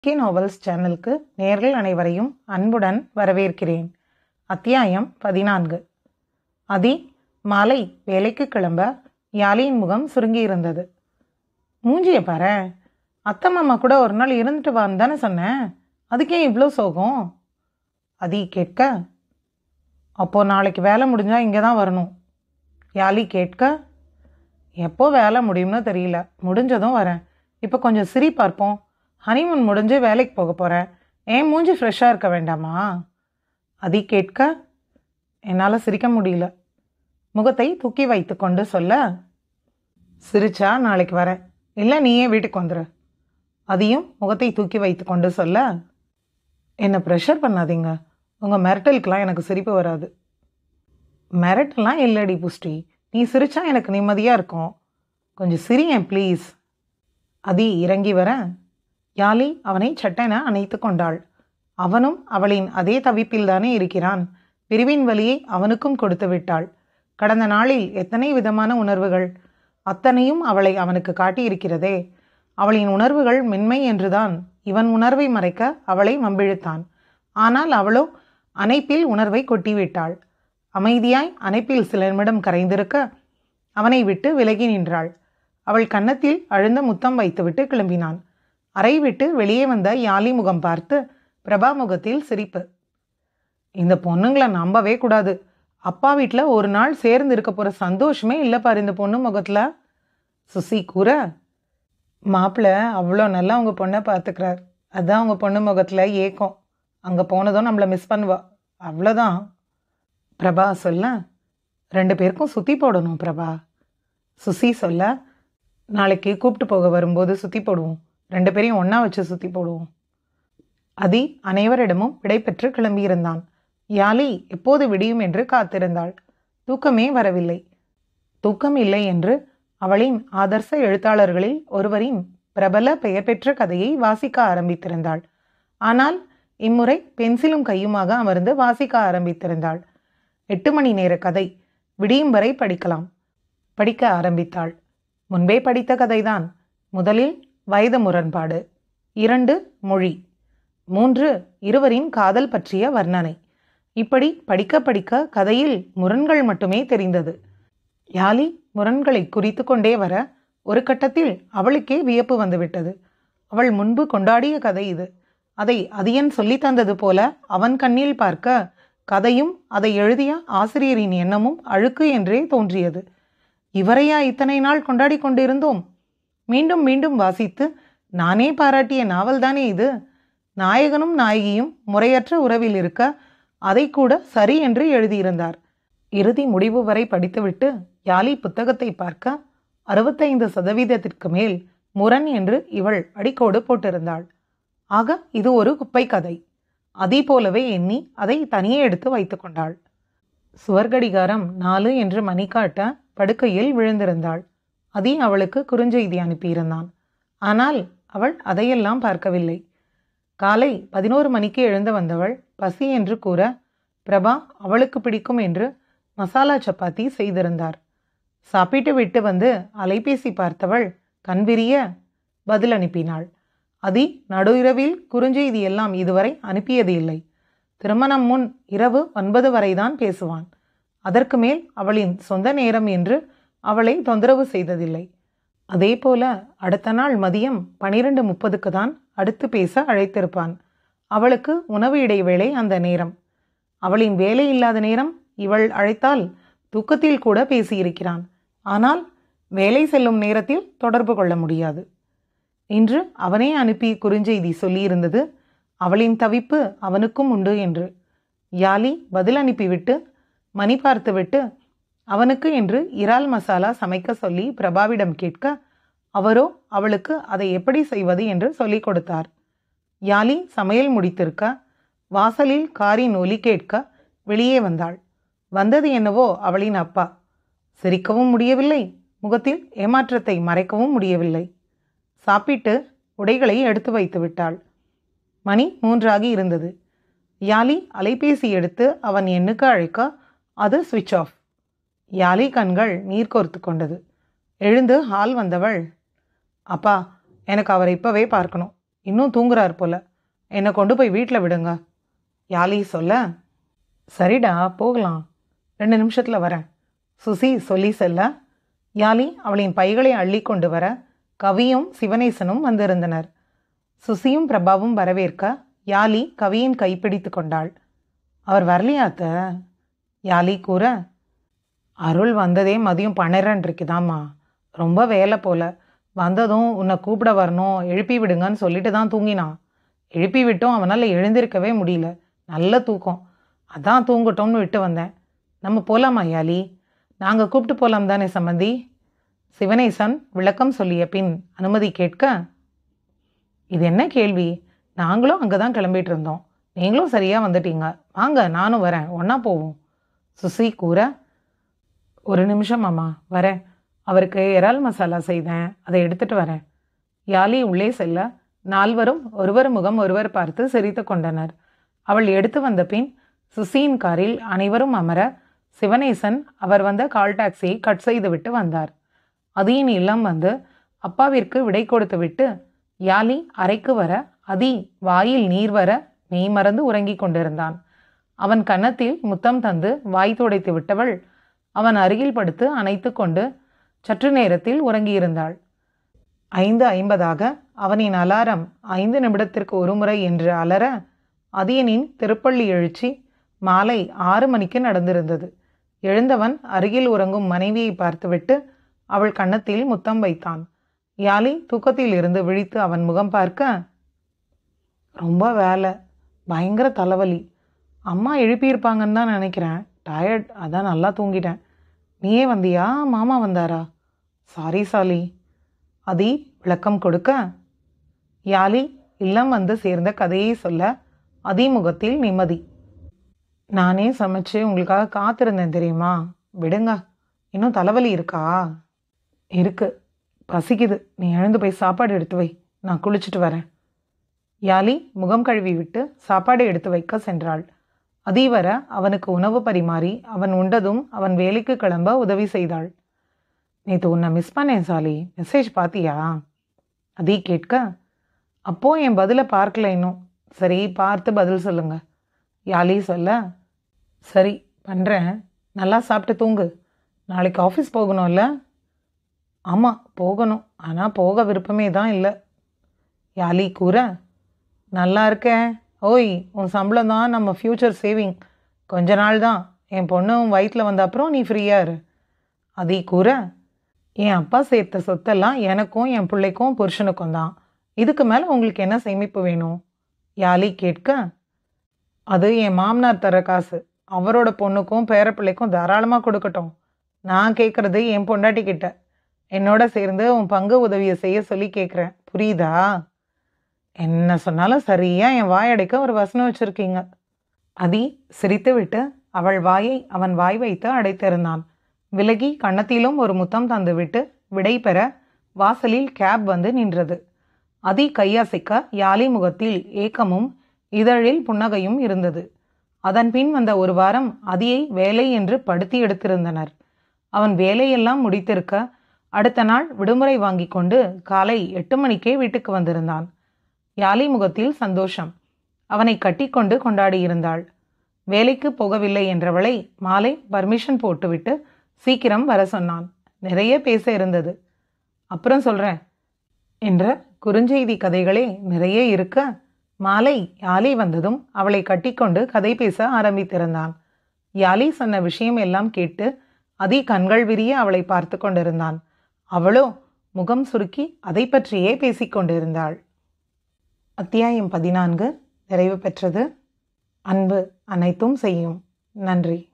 K novels சேனலுக்கு நேயர்கள் அனைவரையும் அன்புடன் வரவேற்கிறேன். அத்தியாயம் 14. அதி மாலை வேலைக்கு கிளம்ப யாழியின் முகம் சுருங்கியிருந்தது. மூஞ்சிய பாரு, அத்தை மாமா கூட ஒரு நாள் இருந்துட்டு வான்னு தானே சொன்னேன், அதுக்கே இவ்வளோ சோகம்? அதி கேட்க, அப்போ நாளைக்கு வேலை முடிஞ்சா இங்கே தான் வரணும். யாழி கேட்க, எப்போ வேலை முடியும்னு தெரியல, முடிஞ்சதும் வரேன். இப்போ கொஞ்சம் சிரி பார்ப்போம். ஹனிமூன் முடிஞ்சு வேலைக்கு போக போகிறேன், ஏன் மூஞ்சி ஃப்ரெஷ்ஷாக இருக்க வேண்டாமா? அதி கேட்க, என்னால் சிரிக்க முடியல. முகத்தை தூக்கி வைத்து கொண்டு சொல்ல, சிரிச்சா நாளைக்கு வரேன், இல்லை நீயே வீட்டுக்கு வந்துடு. அதையும் முகத்தை தூக்கி வைத்து கொண்டு சொல்ல, என்னை ப்ரெஷர் பண்ணாதீங்க, உங்கள் மிரட்டலுக்கெலாம் எனக்கு சிரிப்பு வராது. மிரட்டலாம் இல்லடி புஷ்டி, நீ சிரிச்சா எனக்கு நிம்மதியாக இருக்கும், கொஞ்சம் சிரியேன் ப்ளீஸ். அதி இறங்கி வர யாழி அவனை சட்டென அணைத்து கொண்டாள். அவனும் அவளின் அதே தவிப்பில்தானே இருக்கிறான். பிரிவின் வலியை அவனுக்கும் கொடுத்து விட்டாள். கடந்த நாளில் எத்தனை விதமான உணர்வுகள், அத்தனையும் அவளை அவனுக்கு காட்டியிருக்கிறதே. அவளின் உணர்வுகள் மென்மை என்றுதான் இவன் உணர்வை மறைக்க அவளை வம்பிழுத்தான். ஆனால் அவளோ அணைப்பில் உணர்வை கொட்டிவிட்டாள். அமைதியாய் அணைப்பில் சில நிமிடம் கரைந்திருக்க அவனை விட்டு விலகி நின்றாள். அவள் கன்னத்தில் அழுந்த முத்தம் வைத்துவிட்டு கிளம்பினான். அறை விட்டு வெளியே வந்த யாழி முகம் பார்த்து பிரபா முகத்தில் சிரிப்பு. இந்த பொண்ணுங்களை நம்பவே கூடாது, அப்பா வீட்டில் ஒரு நாள் சேர்ந்து இருக்க போகிற சந்தோஷமே இல்லை பாரு இந்த பொண்ணு முகத்தில். சுசி கூற, மாப்பிள்ளை அவ்வளோ நல்லா உங்கள் பொண்ணை பார்த்துக்கிறார், அதுதான் உங்கள் பொண்ணு முகத்தில் ஏக்கம். அங்கே போனதும் நம்மளை மிஸ் பண்ணுவா, அவ்வளோதான். பிரபா சொல்ல, 2 பேருக்கும் சுற்றி போடணும் பிரபா. சுசி சொல்ல, நாளைக்கு கூப்பிட்டு போக வரும்போது சுற்றி போடுவோம், 2 பேரையும் ஒன்றா வச்சு சுற்றி போடுவோம். அதி அனைவரிடமும் விடைபெற்று கிளம்பியிருந்தான். யாழி எப்போது விடியும் என்று காத்திருந்தாள். தூக்கமே வரவில்லை. தூக்கம் இல்லை என்று அவளின் ஆதர்ச எழுத்தாளர்களில் ஒருவரின் பிரபல பெயர் பெற்ற கதையை வாசிக்க ஆரம்பித்திருந்தாள். ஆனால் இம்முறை பென்சிலும் கையுமாக அமர்ந்து வாசிக்க ஆரம்பித்திருந்தாள். 8 மணி நேர கதை, விடியும் வரை படிக்கலாம். படிக்க ஆரம்பித்தாள். முன்பே படித்த கதைதான். முதலில் வயது முரண்பாடு, 2 மொழி, 3 இருவரின் காதல் பற்றிய வர்ணனை. இப்படி படிக்க படிக்க கதையில் முரண்கள் மட்டுமே தெரிந்தது. யாழி முரண்களை குறித்து கொண்டே வர ஒரு கட்டத்தில் அவளுக்கே வியப்பு வந்துவிட்டது. அவள் முன்பு கொண்டாடிய கதை இது. அதை அதியன் சொல்லி தந்தது போல அவன் கண்ணில் பார்க்க கதையும் அதை எழுதிய ஆசிரியரின் எண்ணமும் அழுக்கு என்றே தோன்றியது. இவரையா இத்தனை நாள் கொண்டாடி கொண்டிருந்தோம்? மீண்டும் மீண்டும் வாசித்து நானே பாராட்டிய நாவல்தானே இது. நாயகனும் நாயகியும் முறையற்ற உறவில் இருக்க அதை கூட சரி என்று எழுதியிருந்தார். இறுதி முடிவு வரை படித்துவிட்டு யாழி புத்தகத்தை பார்க்க 65% மேல் முரண் என்று இவள் அடிக்கோடு போட்டிருந்தாள். ஆக இது ஒரு குப்பை கதை. அதே போலவே எண்ணி அதை தனியே எடுத்து வைத்து கொண்டாள். சுவர்கடிகாரம் 4 என்று மணி காட்ட படுக்கையில் விழுந்திருந்தாள். அதி அவளுக்கு குறுஞ்செய்தி அனுப்பியிருந்தான். ஆனால் அவள் அதையெல்லாம் பார்க்கவில்லை. காலை 11 மணிக்கு எழுந்து வந்தவள் பசி என்று கூற பிரபா அவளுக்கு பிடிக்கும் என்று மசாலா சப்பாத்தி செய்திருந்தார். சாப்பிட்டு விட்டு வந்து அலைபேசி பார்த்தவள் கண்விரிய பதில் அனுப்பினாள். அதி நடு இரவில் குறுஞ்செய்தி எல்லாம் இதுவரை அனுப்பியது இல்லை. திருமணம் முன் இரவு 9 வரைதான் பேசுவான். அதற்கு மேல் அவளின் சொந்த நேரம் என்று அவளை தொந்தரவு செய்ததில்லை. அதே போல அடுத்த நாள் மதியம் 12:30க்கு தான் அடுத்து பேச அழைத்திருப்பான். அவளுக்கு உணவு இடைவேளை அந்த நேரம். அவளின் வேலை இல்லாத நேரம் இவள் அழைத்தால் தூக்கத்தில் கூட பேசியிருக்கிறான். ஆனால் வேலை செல்லும் நேரத்தில் தொடர்பு கொள்ள முடியாது. இன்று அவனே அனுப்பி குறுஞ்செய்தி சொல்லியிருந்தது அவளின் தவிப்பு அவனுக்கும் உண்டு என்று. யாழி பதில் அனுப்பிவிட்டு மணி பார்த்துவிட்டு அவனுக்கு என்று இறால் மசாலா சமைக்க சொல்லி பிரபாவிடம் கேட்க அவரோ அவளுக்கு அதை எப்படி செய்வது என்று சொல்லிக் கொடுத்தார். யாழி சமையல் முடித்திருக்க வாசலில் காரின் ஒலி கேட்க வெளியே வந்தாள். வந்தது என்னவோ அவளின் அப்பா. சிரிக்கவும் முடியவில்லை, முகத்தில் ஏமாற்றத்தை மறைக்கவும் முடியவில்லை. சாப்பிட்டு உடைகளை எடுத்து வைத்து விட்டாள். மணி 3 ஆகி இருந்தது. யாழி அலைபேசி எடுத்து அவன் எண்ணுக்கு அழைக்க அது சுவிட்ச் ஆஃப். யாழி கண்கள் நீர் கோர்த்து கொண்டது. எழுந்து ஹால் வந்தவள், அப்பா எனக்கு அவரை இப்போவே பார்க்கணும், இன்னும் தூங்குறார் போல. என்னை கொண்டு போய் வீட்டில் விடுங்க. யாழி சொல்ல, சரிடா போகலாம், 2 நிமிஷத்தில் வரேன் சுசி சொல்லி செல்ல, யாழி அவளின் பைகளை அள்ளி கொண்டு வர கவியும் சிவனேசனும் வந்திருந்தனர். சுசியும் பிரபாவும் வரவேற்க யாழி கவியின் கைப்பிடித்து கொண்டாள். அவர் வரலையாத்த? யாழி கூற, அருள் வந்ததே மதியம் 12:30க்குதாம்மா. ரொம்ப வேலை போல. வந்ததும் உன்னை கூப்பிட வரணும், எழுப்பி விடுங்கன்னு சொல்லிட்டு தான் தூங்கினான். எழுப்பி விட்டும் அவனால் எழுந்திருக்கவே முடியல. நல்ல தூக்கம். அதான் தூங்கட்டோம்னு விட்டு வந்தேன். நம்ம போகலாமா யாழி? நாங்கள் கூப்பிட்டு போகலாம் தானே சம்மந்தி? சிவனேசன் விளக்கம் சொல்லிய பின் அனுமதி கேட்க, இது என்ன கேள்வி? நாங்களும் அங்கே தான் கிளம்பிட்டு இருந்தோம். நீங்களும் சரியாக வந்துட்டீங்க. வாங்க, நானும் வரேன், ஒன்றா போவோம் சுசி கூற, 1 நிமிஷம் அம்மா, வரேன். அவருக்கு இறால் மசாலா செய்தேன், அதை எடுத்துகிட்டு வரேன். யாழி உள்ளே செல்ல 4வரும் ஒருவர் முகம் ஒருவர் பார்த்து சிரித்து கொண்டனர். அவள் எடுத்து வந்த பின் சுசியின் காரில் அனைவரும் அமர சிவனேசன் அவர் வந்த கால் டாக்ஸியை கட் செய்துவிட்டு வந்தார். அதியின் இல்லம் வந்து அப்பாவிற்கு விடை கொடுத்து விட்டு யாழி அறைக்கு வர அதி வாயில் நீர் வர மெய் மறந்து உறங்கிக் கொண்டிருந்தான். அவன் கன்னத்தில் முத்தம் தந்து வாய் துடைத்து விட்டவள் அவன் அருகில் படுத்து அணைத்து கொண்டு சற்று நேரத்தில் உறங்கியிருந்தாள். 5:50 அவனின் அலாரம் 5 நிமிடத்திற்கு ஒரு முறை என்று அலற அதியனின் திருப்பள்ளி எழுச்சி மாலை 6 மணிக்கு நடந்திருந்தது. எழுந்தவன் அருகில் உறங்கும் மனைவியை பார்த்துவிட்டு அவள் கன்னத்தில் முத்தம் வைத்தான். யாழி தூக்கத்தில் இருந்து விழித்து அவன் முகம் பார்க்க, ரொம்ப வேலை, பயங்கர தலைவலி. அம்மா எழுப்பியிருப்பாங்கன்னு தான் நினைக்கிறேன். டயர்ட், அதான் நல்லா தூங்கிட்டேன். நீயே வந்தியா? மாமா வந்தாரா? சாரி சாலி. அதி விளக்கம் கொடுக்க, யாழி இல்லம் வந்து சேர்ந்த கதையை சொல்ல அதி முகத்தில் நிம்மதி. நானே சமைச்சு உங்களுக்காக காத்திருந்தேன் தெரியுமா? விடுங்க. இன்னும் தலைவலி இருக்கா? இருக்கு. பசிக்குது. நீ எழுந்து போய் சாப்பாடு எடுத்து வை, நான் குளிச்சுட்டு வரேன். யாழி முகம் கழுவி விட்டு சாப்பாடு எடுத்து வைக்க சென்றாள். அதி வர அவனுக்கு உணவு பரிமாறி அவன் உண்டதும் அவன் வேலைக்கு கிளம்ப உதவி செய்தாள். நேற்று உன்னை மிஸ் பண்ணேன் சாலி, மெசேஜ் பார்த்தியா? அதி கேட்க, அப்போ என் பதிலை பார்க்கல இன்னும். சரி, பார்த்து பதில் சொல்லுங்க. யாழி சொல்ல, சரி பண்ணுறேன். நல்லா சாப்பிட்டு தூங்கு. நாளைக்கு ஆஃபீஸ் போகணும்ல? ஆமாம் போகணும், ஆனால் போக விருப்பமே தான் இல்லை. யாழி கூற, நல்லா இருக்கேன். ஓய், உன் சம்பளம் தான் நம்ம ஃப்யூச்சர் சேவிங். கொஞ்ச நாள் தான். என் பொண்ணு உன் வயிற்றில் வந்த அப்புறம் நீ ஃப்ரீயாக இரு. அதி கூற, என் அப்பா சேர்த்த சொத்தெல்லாம் எனக்கும் என் பிள்ளைக்கும் புருஷனுக்கும் தான். இதுக்கு மேலே உங்களுக்கு என்ன சேமிப்பு வேணும்? யாழி கேட்க, அது என் மாமனார் தர காசு. அவரோட பொண்ணுக்கும் பேரப்பிள்ளைக்கும் தாராளமாக கொடுக்கட்டும். நான் கேட்குறது என் பொண்டாட்டி கிட்ட. என்னோட சேர்ந்து உன் பங்கு உதவியை செய்ய சொல்லி கேட்குறேன். புரியுதா? என்ன சொன்னாலும் சரியாக என் வாயடைக்க ஒரு வசனம் வச்சுருக்கீங்க. அதி சிரித்து விட்டு அவள் வாயை அவன் வாய் வைத்து அடைத்திருந்தான். விலகி கன்னத்திலும் ஒரு முத்தம் தந்துவிட்டு விடை பெற வாசலில் கேப் வந்து நின்றது. அதி கையசைக்க யாழி முகத்தில் ஏக்கமும் இதழில் புன்னகையும் இருந்தது. அதன் பின் வந்த 1 வாரம் அதியை வேலை என்று படுத்தி எடுத்திருந்தனர். அவன் வேலையெல்லாம் முடித்திருக்க அடுத்த நாள் விடுமுறை வாங்கி கொண்டு காலை 8 மணிக்கே வீட்டுக்கு வந்திருந்தான். யாழி முகத்தில் சந்தோஷம். அவனை கட்டிக்கொண்டு கொண்டாடியிருந்தாள். வேலைக்கு போகவில்லை என்றவளை மாலை பர்மிஷன் போட்டுவிட்டு சீக்கிரம் வர சொன்னான். நிறைய பேச இருந்தது. அப்புறம் சொல்கிறேன் என்ற குறுஞ்செய்தி கதைகளே நிறைய இருக்க மாலை யாழி வந்ததும் அவளை கட்டிக்கொண்டு கதை பேச ஆரம்பித்திருந்தான். யாழி சொன்ன விஷயம் எல்லாம் கேட்டு அதி கண்கள் விரிய அவளை பார்த்து கொண்டிருந்தான். அவளோ முகம் சுருக்கி அதை பற்றியே பேசிக்கொண்டிருந்தாள். அத்தியாயம் 14 நிறைவு பெற்றது. அன்பு அனைத்தும் செய்யும். நன்றி.